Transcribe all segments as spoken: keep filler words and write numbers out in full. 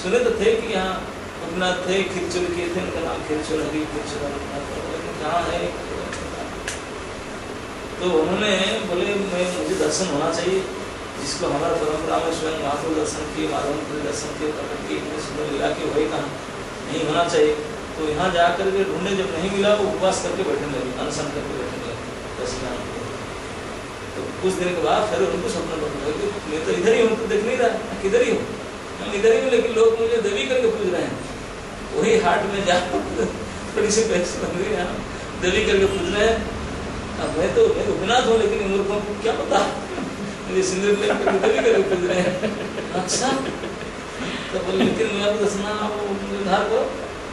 सुने तो थे कि यहाँ गोपीनाथ थे, खिरचोर किए थे, उनका नाम खिरचोर हरी खिरचोर, लेकिन कहाँ है? तो उन्होंने बोले मैं मुझे दर्शन होना चाहिए, जिसको हमारा परंपरा में स्वयं महाप्रभु दर्शन किए, माधव दर्शन किए, प्रकट किए, इतने सुंदर लीला के वही कहाँ नहीं होना चाहिए। तो यहाँ जाकर के ढूंढे, जब नहीं मिला वो उपवास करके बैठने लगे, अनशन करके बैठने लगे दर्शन। तो कुछ दिन के बाद फिर उनको सपना पड़ने लगे, मैं तो इधर ही हूँ, तो देख नहीं रहा, किधर ही हूँ, हम इधर ही हूँ, लेकिन लोग मुझे देवी करके पूछ रहे हैं। वही हाट में जाकर थोड़ी सी पैसे बन गई, यहाँ देवी करके पूछ रहे हैं। अब मैं तो मैं गोपीनाथ हूँ, लेकिन मूर्खों को क्या पता, मुझे सिंदूर लेकर देवी करके पूछ रहे हैं। अच्छा, तो बोले लेकिन मैं आपको दसना, उद्धार करो।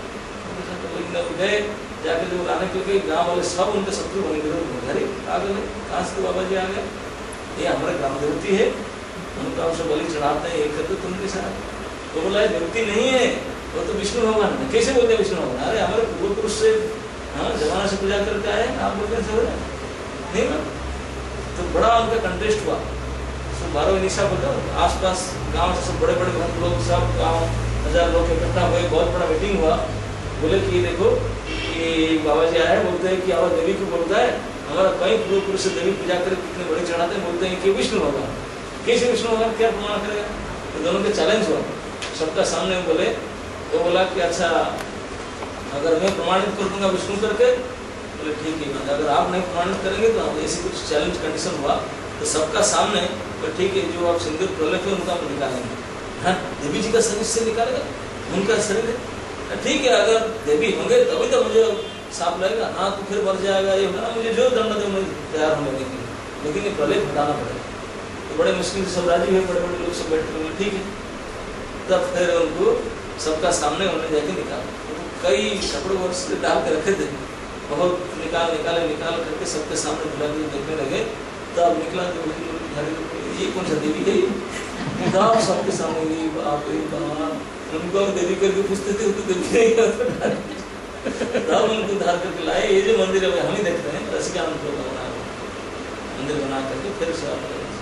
गए जाकर जब आने के गाँव वाले सब उनके शत्रु बने गए, अरे आ गए कहाँ से बाबा जी आ गए, ये हमारे ग्राम देवती है, उनका उसे बलि चढ़ाते हैं, एक करते तुमके साथ। तो बोला देवती नहीं है, वो तो विष्णु भगवान है। कैसे बोलते हैं विष्णु भगवान? अरे हमारे पूर्व पुरुष से हाँ जमाना से पूजा करके आए, आप बोलते हैं सब नहीं ना। तो बड़ा उनका कंटेस्ट हुआ, सब बारह निशा बोलते आस पास गाँव से सब बड़े बड़े भक्त लोग, सब गाँव हजार लोग इकट्ठा हुए, बहुत बड़ा मीटिंग हुआ। बोले कि देखो कि बाबा जी आए, बोलते हैं कि आवाज देवी को बोलता है, हमारा कई पूर्व पुरुष से देवी पूजा कर कितने बड़े चढ़ाते हैं, बोलते हैं कि विष्णु भगवान। कैसे विष्णु भगवान, क्या प्रमाण करेगा? तो दोनों के चैलेंज हुआ सबका सामने। बोले तो बोला कि अच्छा अगर मैं प्रमाणित कर दूंगा विष्णु करके, बोले ठीक है, अगर आप नहीं प्रमाणित करेंगे तो ऐसी कुछ चैलेंज कंडीशन हुआ। तो सबका सामने तो ठीक है, जो आप सिंदूर प्रलेप है उनका हम निकालेंगे। हाँ देवी जी का शरीर से निकालेगा, उनका शरीर है ठीक है, अगर देवी होंगे तभी तो मुझे साफ लगेगा, हाँ तो फिर मर जाएगा, ये होगा, मुझे जो दंड दे मुझे तैयार होने के लिए, लेकिन ये प्रलेप हटाना पड़ेगा। तो बड़े मुश्किल से सब राजी हुए, बड़े बड़े लोग सब बैठे हुए, ठीक है। तब फिर उनको सबका सामने उन्होंने जाके निकाला, तो कई कपड़े वर्ष से डाल के रखे थे, बहुत निकाल निकाले निकाल करके सबके सामने बुला के देखने लगे। तब निकला जो ये कौन सा देवी है, तब सबके सामने बाप रे बाप, उनको देवी करके पूछते थे तो देवी नहीं करता। तब उनको उद्धार करके लाए। ये जो मंदिर है हम ही देख रहे हैं, रसिका बना मंदिर बना करके फिर से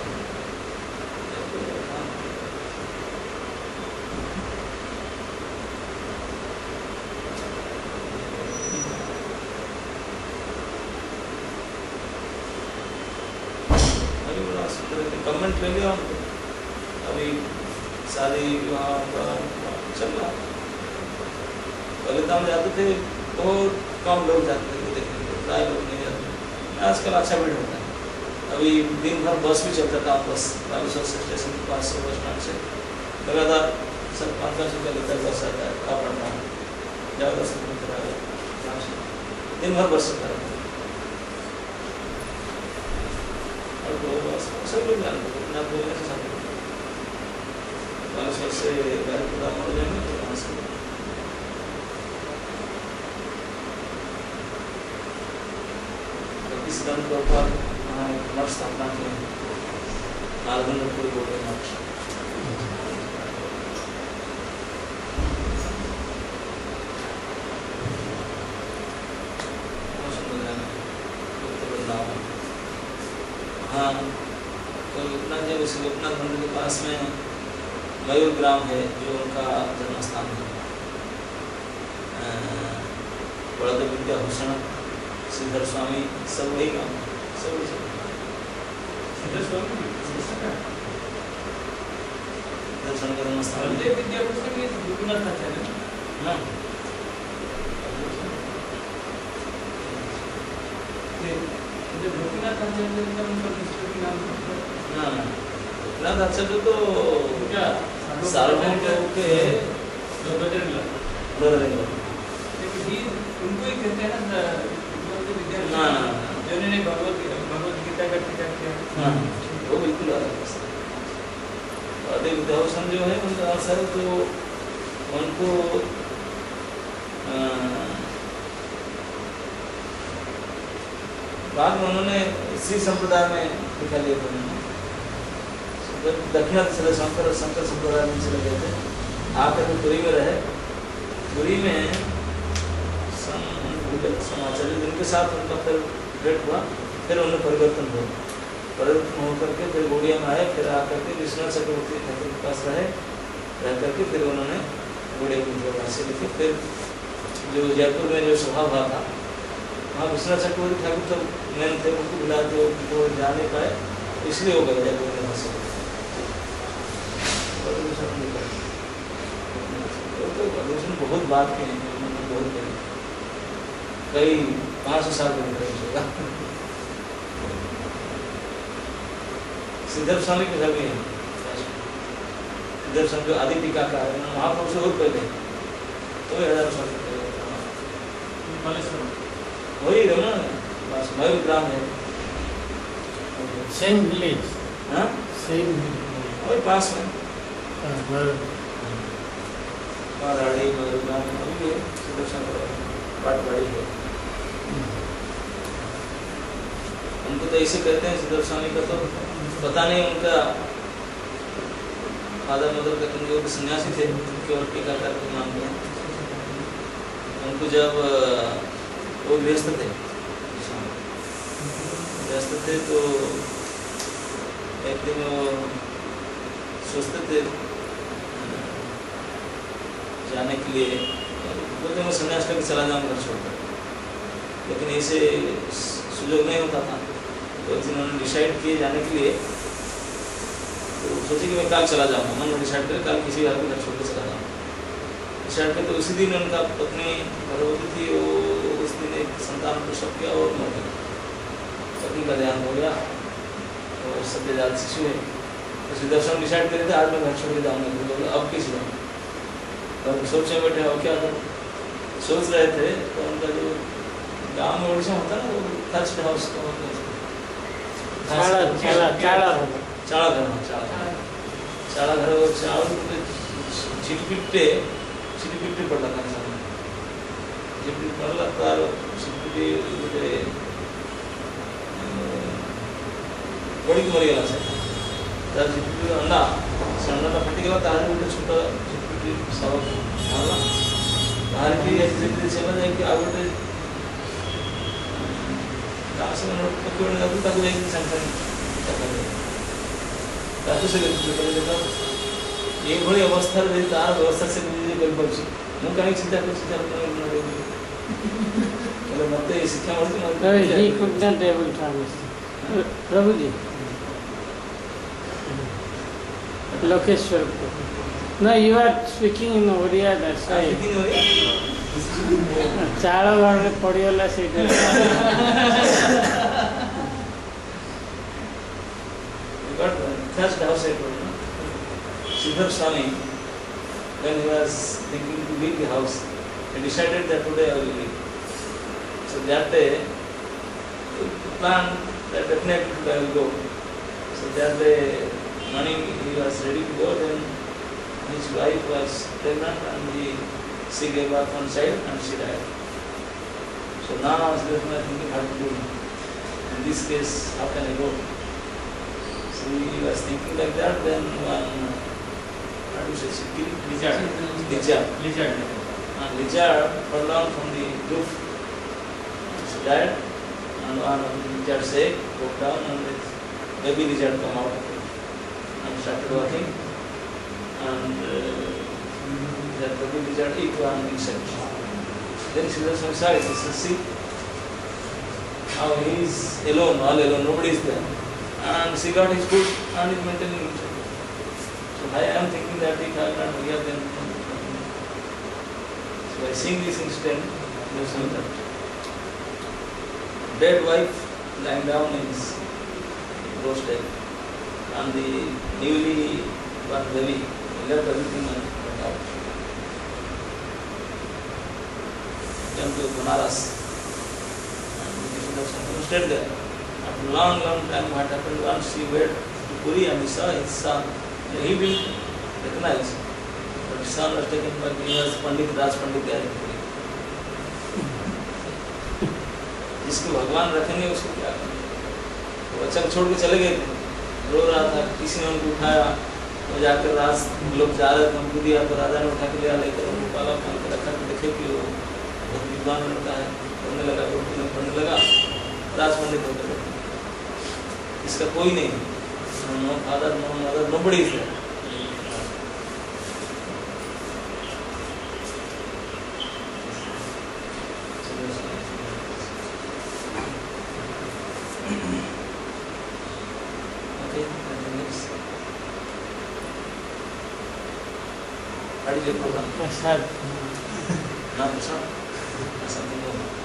कमेंट ले लिया। अभी शादी विवाह चल रहा, पहले तो हम जाते थे, बहुत कम लोग जाते थे देखने के, प्राय लोग नहीं जाते। आजकल अच्छा भीड़ होता है। अभी दिन भर बस भी चलता था, बस बालेश्वर स्टेशन के पास से बस स्टैंड से लगातार सर पाँच पाँच रुपया लेकर बस आता है, का पड़ना ज़्यादा दस किलोमीटर आ गया, दिन भर बस चलता रहता है। सब लोग जानते बोलने से सब बालेश्वर से गाड़ी पूरा हो जाएंगे तो वहाँ से पाकिस्तान के ऊपर वहाँ एक मठ स्थापना की, नालगंडपुर बोले मठ। हाँ तो इतना जब इस गोपीनाथ मंदिर के पास में मयूर ग्राम है, जो उनका जन्म स्थान है, बड़ा विद्याभूषण श्रीधर स्वामी सब वही गाँव, सब वही श्रीधर स्वामी दर्शन का जन्म स्थान विद्याभूषण गोपीनाथ का है ना। गोपीनाथ आचार्य तो क्या सार्वभौम के उनको ही कहते हैं ना, जिन्होंने भगवत भगवत गीता का टीका किया, वो बिल्कुल अलग विद्याभूषण जो है उनका असर, तो उनको बाद में उन्होंने इसी संप्रदाय में लिखा लिया था, दक्षिणा चले शंकर शंकर संप्रदाय में चले गए थे, आकर के पुरी में रहे। पुरी में समाचार्य जिनके साथ उनका फिर भेंट हुआ, फिर उन्हें परिवर्तन हुआ, परिवर्तन होकर के फिर गोड़िया में आए, फिर आकर के विश्वनाथ चक्रवर्ती ठाकुर के पास रहे, रह करके फिर उन्होंने बड़े भाष्य लिखे। फिर जो जयपुर में जो सभा हुआ था वहाँ विश्वनाथ चक्रवर्ती ठाकुर तो मेन थे, उनको बुलाते वो जा नहीं पाए, इसलिए हो गए जयपुर में भाष्य। तो बहुत बात की बहुत बड़ी, कई पाँच सौ साल होगा। सिद्धर्थ स्वामी के घर भी है, सिद्धर्थ स्वामी जो आदि टीका का है, महापुरुष से और पहले तो हजार साल वही है ना, बस मयूर ग्राम है, सेम विलेज, हाँ सेम वही पास में महाराड़ी मयूर ग्राम अभी है, सिद्धर्थ स्वामी बात बड़ी है। उनको तो ऐसे कहते हैं सिद्धर्थ स्वामी का, तो पता नहीं उनका फादर मदर का तुम जो सन्यासी थे केवल टीकाकार के नाम पे, उनको जब वो व्यस्त थे व्यस्त थे तो एक दिन वो सोचते थे जाने के लिए, बोलते मैं सन्यास करके चला जाऊँगा घर छोड़कर, लेकिन ऐसे सुयोग नहीं होता था। तो जिन्होंने डिसाइड किए जाने के लिए, तो सोचे कि मैं कल चला जाऊँगा, मन में डिसाइड कर कल किसी घर को घर छोड़ के चला जाऊँगा। डिसाइड कर तो उसी दिन उनका पत्नी गर्भवती थी, वो उस दिन एक संतान प्रसव किया और मर गया, पत्नी का देहांत हो गया और सत्यजात शिशु है। तो सिद्धर्थ डिसाइड करे थे आज मैं घर छोड़ के जाऊँगा, अब किसी जाऊँगा, तब सोच में बैठे हो क्या करूँ, सोच रहे थे। तो उनका जो गाँव में ओडिशा होता है ना, वो थर्स्ट हाउस का होता है, चाड़ा घर चाड़ा चाड़ा घर और चावल चिटपिट्टे चिटपिट्टे पड़ला था सामने चिटपिट्टे पड़ला तार चिटपिट्टे गोटे बड़ी मरी गला से तार चिटपिट्टे अंडा से अंडाटा फाटी गला, तार गोटे छोटा चिटपिट्टे सब बाहरला बाहर की चिटपिट्टे सेवा जाए कि आ गोटे गाँव से मैंने पकड़ जाती ताकि जाए कि संख्या ताकि से देखा ये अवस्था तार व्यवस्था से मुझे कहीं चिंता कर चिंता मत शिक्षा प्रभु जी Lokeshwar No, you are speaking in Oriya, that's why. चाड़ा घर में पड़ी वाला सीट है। But first house I told you, Siddharth Swami, when he was thinking to leave the house, he decided that today I will leave. So that day, he planned that definitely today I will go. So that day, morning he was ready to go. Then his wife was pregnant and he, she gave birth on child and she died. So now I was thinking how to do. In this case, how can I go? So he was thinking like that. Then one, how do you say, lizard, lizard, lizard, and lizard fell down from the roof. She died, and one lizard said, broke down, and the baby lizard come out and started walking. And uh, that baby lizard ate one insect. Then Siddharth Swami saw it. He said, see, how he is alone, all alone, nobody is there. And she got his food and is maintaining himself. So I am thinking that he cannot hear them. So by seeing this incident, you see that dead wife lying down in his doorstep, and the newly born baby left everything and went out. Came to Banaras and stayed there. After long, long time, what happened once he went to Puri and he saw his son. He didn't recognize, but his son was taken back. He was Pandit Raj Pandit there in Puri. जिसको भगवान रखेंगे उसको क्या करेंगे? वो बच्चा छोड़ के चले गए थे, रो रहा था, किसी ने उनको उठाया, तो जाकर राज लोग जा रहे थे, उनको दिया तो राजा ने उठा के लिया, लेकर उनको पाला पाल के रखा कि देखे कि वो बहुत विद्वान लड़का है, पढ़ने लगा, पढ़ने लगा, राज पंडित होकर बैठे। इसका कोई नहीं, no father, no mother, no बड़ी है। गाड़ी के प्रोग्राम प्रसाद ना प्रसाद समथिंग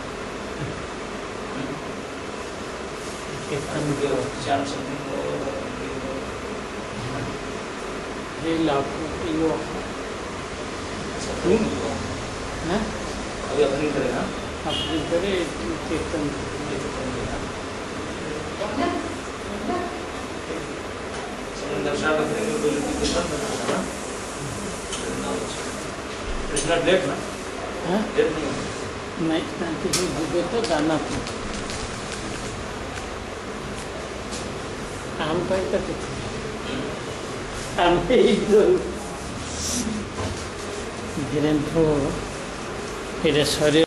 कीर्तन के चार समथिंग ये लाखों यो हैं अभी अपनी करेगा अपनी करे कीर्तन दर्शन करने में कोई कीर्तन करना कृष्णा लेट ना हैं लेट नहीं नहीं ना किसी जगह तो जाना था काम पर तक काम पे ही तो धीरे तो फिर शरीर